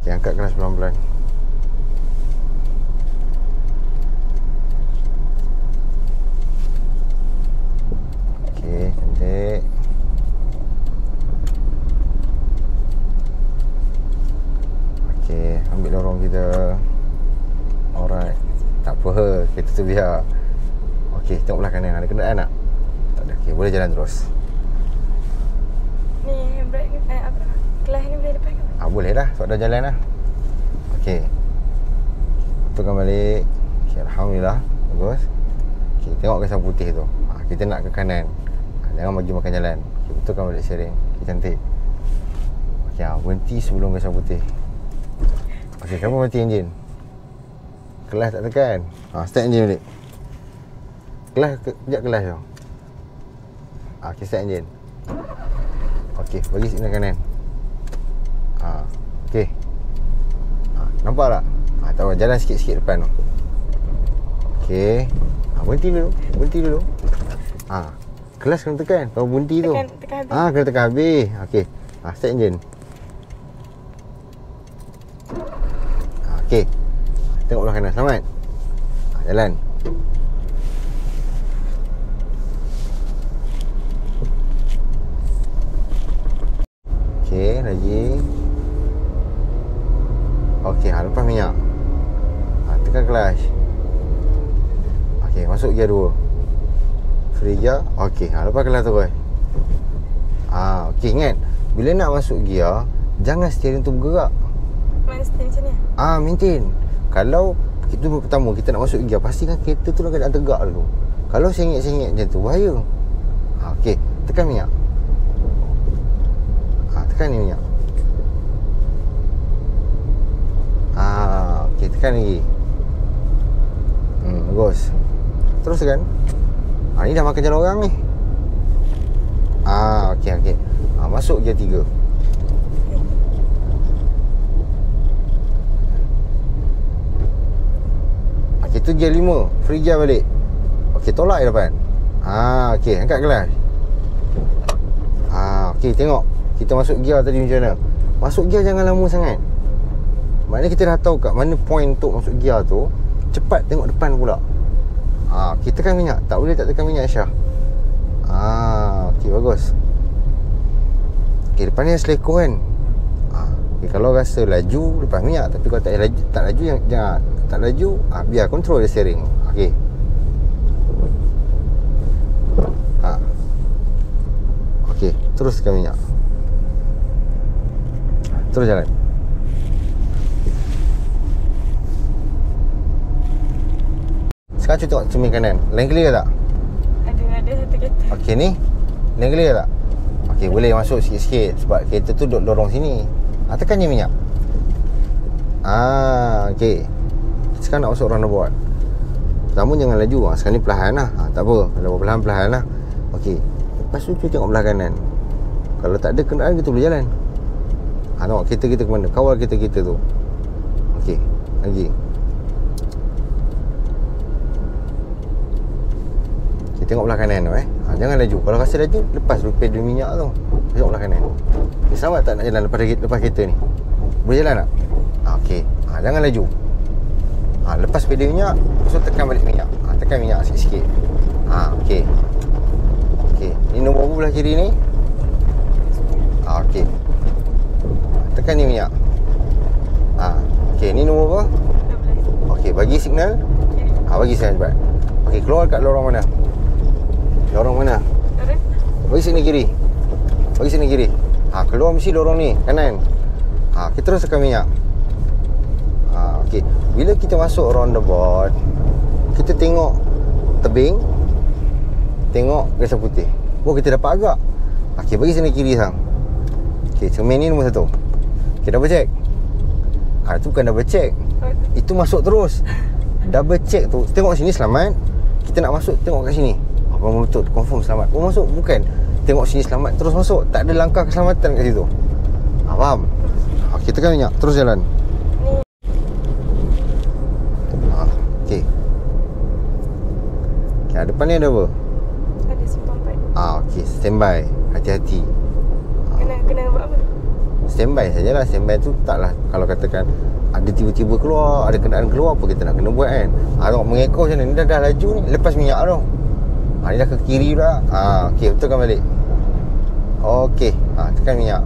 Okay, angkat kelas pelan-pelan. Okay, cantik. Okay, ambil lorong kita. Alright. Tak apa, kita tu biar. Okay, tengok belah kanan. Ada kenderaan tak? Tak ada. Okay, boleh jalan terus. Ni handbrake ni apa? Kelas ni boleh lepas kan? Boleh dah, sebab dah jalan dah. Okay, betulkan balik. Okay, Alhamdulillah. Bagus. Okay, tengok gasan putih tu. Kita nak ke kanan. Jangan bagi makan jalan. Okay, betulkan balik steering. Okay, cantik. Okay, berhenti sebelum gasan putih. Okay, kamu mati enjin. Kelas tak tekan. Start enjin balik. Kelas, kejap kelas tu. Okay, start enjin. Okay, bagi signal kanan. Okay. Nampak tak? Tak apa, jalan sikit-sikit depan tu. Okay. Berhenti dulu. Berhenti dulu. Kelas kena tekan. Kalau berhenti tu. Tekan habis. Kena tekan habis. Okay. Start engine. Okay. Tengok belah kanan. Selamat. Jalan. Okay, lagi. Okay, lepas minyak. Tekan clutch. Okay, masuk gear 2. Free gear. Okay, lepas kelas terus. Okay, ingat, bila nak masuk gear, jangan steering tu bergerak. Mana steering macam ni? Maintain. Kalau itu pertama kita nak masuk gear, pastikan kereta tu dalam keadaan tegak dulu. Kalau sengit-sengit macam tu, bahaya. Okay, tekan minyak. Tekan ni minyak. Okay, tekan lagi. Bagus. Terus tekan. Ni dah makan jalan orang ni. Okay. Masuk gear 3. Okay, tu gear 5. Free gear balik. Okay, tolak je depan. Okay, angkat kelas. Okay, tengok. Kita masuk gear tadi macam mana. Masuk gear jangan lama sangat. Maknanya kita dah tahu kat mana point untuk masuk gear tu. Cepat tengok depan pula. Kita tekan minyak. Tak boleh tak tekan minyak, Syah. Okay, bagus. Okay, depan ni seleko kan. Okay, kalau rasa laju, lepas minyak. Tapi kalau tak laju, jangan. Tak laju, biar control je steering. Okay. Okay, terus tekan minyak. Terus jalan. Sekarang cuba tengok cermin kanan. Lane clear tak? Ada satu kereta. Okey, ni lane clear tak? Okey, boleh masuk sikit-sikit. Sebab kereta tu duduk lorong sini. Tekan je minyak. Okey. Sekarang nak masuk roundabout. Pertama jangan laju. Sekarang ni perlahan lah. Tak apa. Kalau perlahan-perlahan lah. Okey. Lepas tu cuba tengok belah kanan. Kalau tak ada kenderaan, kita boleh jalan. Tengok kereta kita ke mana. Kawal kereta kita tu. Okey. Lagi. Okay, tengok belah kanan tu jangan laju. Kalau rasa laju, lepas pedal minyak tu. Tengok belah kanan. Okay, selamat tak nak jalan lepas kereta ni? Boleh jalan tak? Okey. Jangan laju. Lepas pedal minyak, so tekan balik minyak. Tekan minyak sikit-sikit. Okey. Okey. Ni nombor apa belah kiri ni? Okey. Tekan ni minyak. Okey, ni nombor apa? 12. Okey, bagi signal. Bagi signal cepat. Okey, keluar kat lorong mana? Lorong mana? Bagi sini kiri. Bagi sini kiri. Keluar mesti lorong ni, kanan. Kita terus tekan minyak. Okey. Bila kita masuk roundabout, kita tengok tebing, tengok gasan putih. Kita dapat agak. Okey, bagi sini kiri sang. Okey, cermin ni nombor 1. Okey, double check. Itu bukan double check. Itu masuk terus. Double check tu, tengok sini selamat. Kita nak masuk, tengok kat sini. Abang betul, confirm selamat. Masuk, bukan tengok sini selamat terus masuk. Tak ada langkah keselamatan kat situ. Faham? Okey, tekan minyak, terus jalan. Okey. Okey, depan ni ada apa? Ada simpang 4. Okey, standby. Hati-hati. Kena buat apa? standby sajalah. Standby tu taklah, kalau katakan ada tiba-tiba keluar, ada kenderaan keluar, apa kita nak kena buat kan. Tengok mengekor macam ni, dah laju ni, lepas minyak tu. Ni dah ke kiri pula. Okey, betulkan balik. Okey, tekan minyak.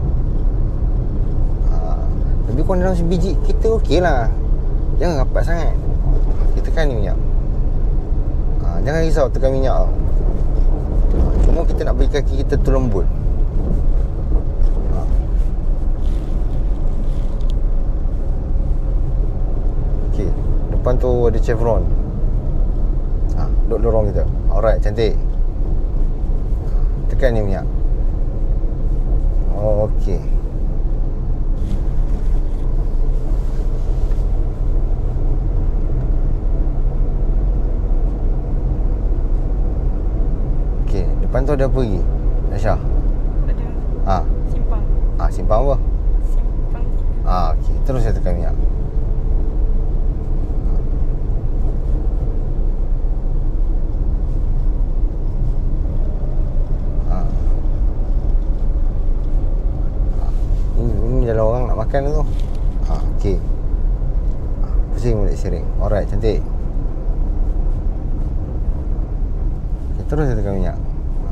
Lebih kurang dalam sebiji kita okey lah. Jangan rapat sangat. Kita tekan ni minyak. Jangan risau tekan minyak tau. Cuma kita nak bagi kaki kita tu lembut. Okey, depan tu ada chevron. Duduk lorong kita. Alright, cantik. Tekan ni minyak. Okey. Depan tu ada apa lagi, Aisyah? Ada simpang. Simpang apa? Simpang 3. Okey, terus saya tekan minyak. Ini dalam orang nak makan tu. Okey. Pusing balik steering. Alright, cantik. Terus saya tekan minyak.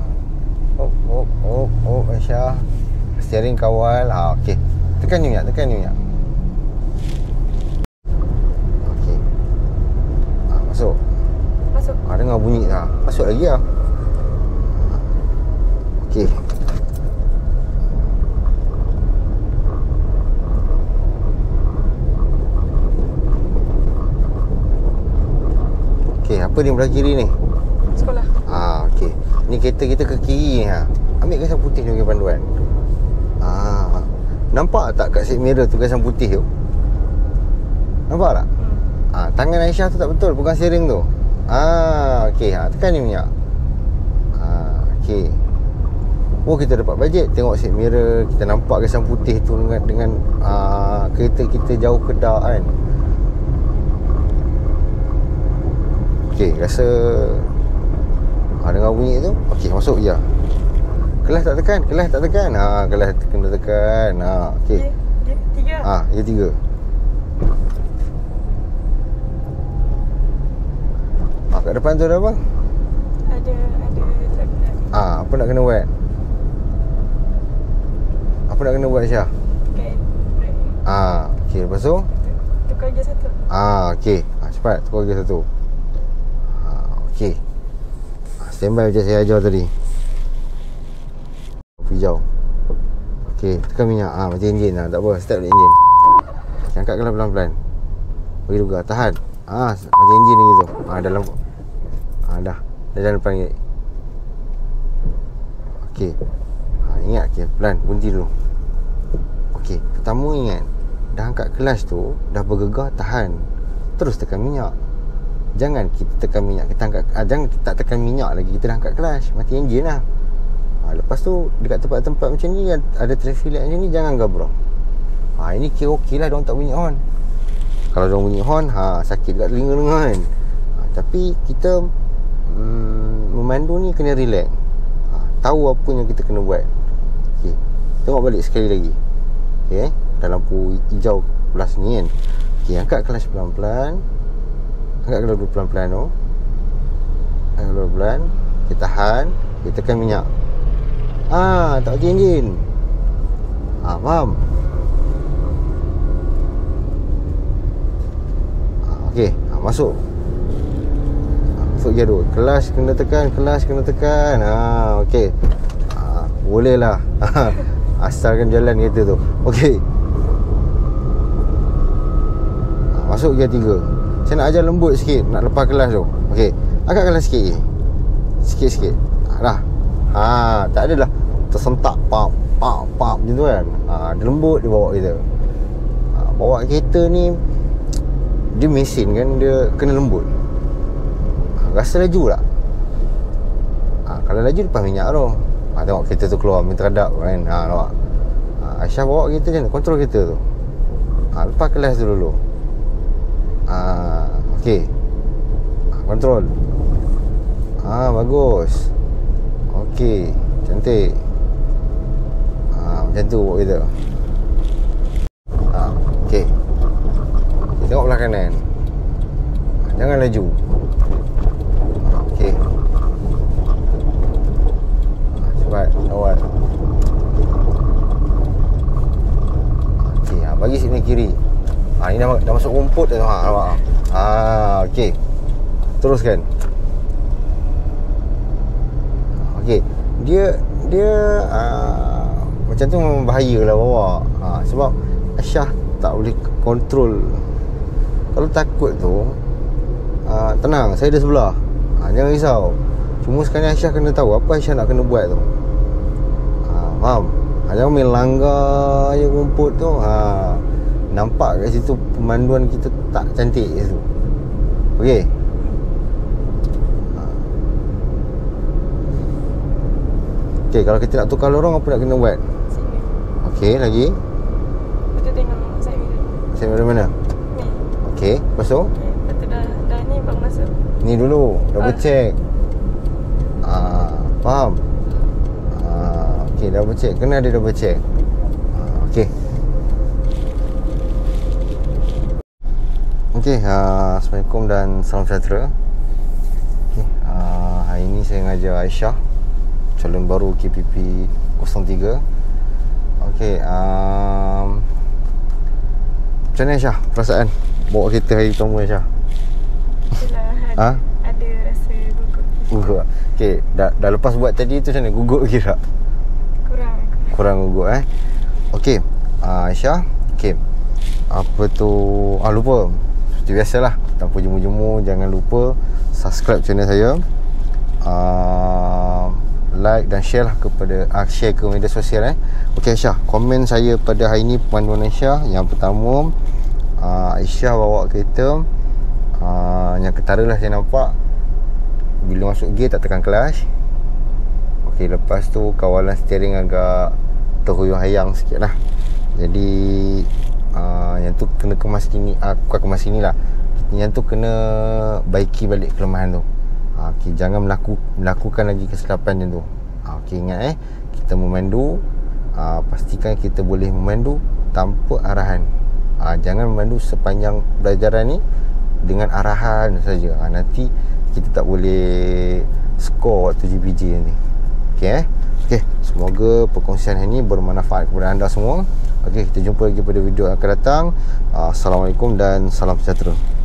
Aisyah, steering kawal. Okey, tekan ni minyak. Okey. Masuk. Dengar bunyi dah. Masuk lagi lah. Okey. Okey, apa ni belah kiri ni? Sekolah. Okey. Ni kereta kita ke kiri ni Ambil gasan putih tu bagi panduan. Nampak tak kat side mirror tu gasan putih tu? Nampak tak? Tangan Aisyah tu tak betul, bukan steering tu. Okey, tekan ni minyak. Okey. Kita dapat bajet. Tengok side mirror, kita nampak gasan putih tu dengan kereta kita jauh kedah kan. Okey, rasa dengar bunyi tu. Okey, masuk je. Kelas tak tekan. Kelas kena tekan. Okey. Dia 3. Dia 3. Kat depan tu ada apa? Ada traffic. Apa nak kena buat? Apa nak kena buat, Syah? Tekan brake. Okey, lepas tu? Tukar gear 1. Okey. Cepat tukar gear 1. Okey. Standby macam saya ajar tadi. Hijau. Okey, tekan minyak. Mati enjin lah. Tak apa, start balik enjin. Okay, angkatkanlah pelan-pelan. Bagi juga, tahan. Mati enjin lagi tu. Dalam. Dah jalan depan lagi. Okey. Ingat, okay, pelan, berhenti dulu. Okey, pertama ingat, dah angkat kelas tu, dah bergegar, tahan. Terus tekan minyak. Jangan kita tekan minyak, kita angkat, jangan kita tak tekan minyak lagi, kita dah angkat kelas, mati enjin lah. Lepas tu dekat tempat-tempat macam ni, ada traffic light macam ni, jangan gabrah. Ini kira okey lah, diorang tak bunyi horn. Kalau diorang bunyi horn, sakit dekat telinga dengar kan. Tapi kita memandu ni kena relax. Tahu apa yang kita kena buat. Okey, tengok balik sekali lagi. Okey, dah lampu hijau belah sini kan. Okey, angkat kelas pelan-pelan. Angkat kelas dulu pelan-pelan tu. Angkat kelas pelan. Kita tahan. Kita tekan minyak. Tak mati enjin. Faham? Okey, masuk. Masuk gear 2. Kelas kena tekan. Okey. Boleh lah. Asalkan jalan kereta tu. Okey. Masuk gear 3. Saya nak ajar lembut sikit, nak lepas kelas tu. Okey. Angkat kelas sikit je. Sikit-sikit. Dah. Tak adalah tersentak pap macam tu kan. Dia lembut dia bawa kita. Bawa kereta ni, dia mesin kan, dia kena lembut. Rasa laju tak? Kalau laju lepas minyak tu. Tengok kereta tu keluar minta redap kan. Nampak. Aisyah bawa kereta macam mana? Kontrol kereta tu. Lepas kelas tu dulu. Okey. Kontrol. Bagus. Okey, cantik. Macam tu bawa kereta. kanan. Jangan laju. Okey. Cepat, awal. Okey, bagi sini kiri. Ni dah masuk rumput dah tu. Nampak. Okey. Teruskan. Okey. Dia macam tu memang bahayalah bawa. Sebab Aisyah tak boleh kontrol. Kalau takut tu, tenang, saya ada sebelah. Jangan risau. Cuma sekarang Aisyah kena tahu apa Aisyah nak kena buat tu. Faham? Jangan main langgar je rumput tu. Nampak kat situ pemanduan kita tak cantik kat situ. Okey. Okey, kalau kita nak tukar lorong apa nak kena buat? Sini. Okey, lagi. Lepas tu tengok side mirror. Side mirror mana? Ni. Okey, lepas tu? Okay. Lepas tu dah ni baru masuk. Ni dulu, double check. Faham? Okey, double check. Kena ada double check. Okey. Okey, Assalamualaikum dan salam sejahtera. Okey, hari ni saya mengajar Aisyah, calon baru KPP 03. Okey, macam mana Aisyah perasaan bawa kereta hari pertama Aisyah? Itulah ada rasa gugup. Gugup. Okey, dah lepas buat tadi tu macam mana? Gugup ke tak? Kurang gugup Okey, Aisyah. Okey, apa tu, lupa. Seperti biasalah, tanpa jemu-jemu, jangan lupa subscribe channel saya, like dan share lah kepada share ke media sosial. Okey Aisyah, komen saya pada hari ni pemanduan Aisyah. Yang pertama, Aisyah bawa kereta, yang ketara lah saya nampak bila masuk gear tak tekan clutch. Okey, lepas tu kawalan steering agak terhuyung-hayang sikit lah. Jadi yang tu kena kemas sini, bukan kemas sini lah, yang tu kena baiki balik kelemahan tu. Okey, jangan melakukan lagi kesilapan macam tu. Okey, ingat kita memandu, pastikan kita boleh memandu tanpa arahan. Jangan memandu sepanjang pelajaran ni dengan arahan saja. Nanti kita tak boleh skor waktu GPJ nanti. Okey Okey, semoga perkongsian hari ini bermanfaat kepada anda semua. Okey, kita jumpa lagi pada video yang akan datang. Assalamualaikum dan salam sejahtera.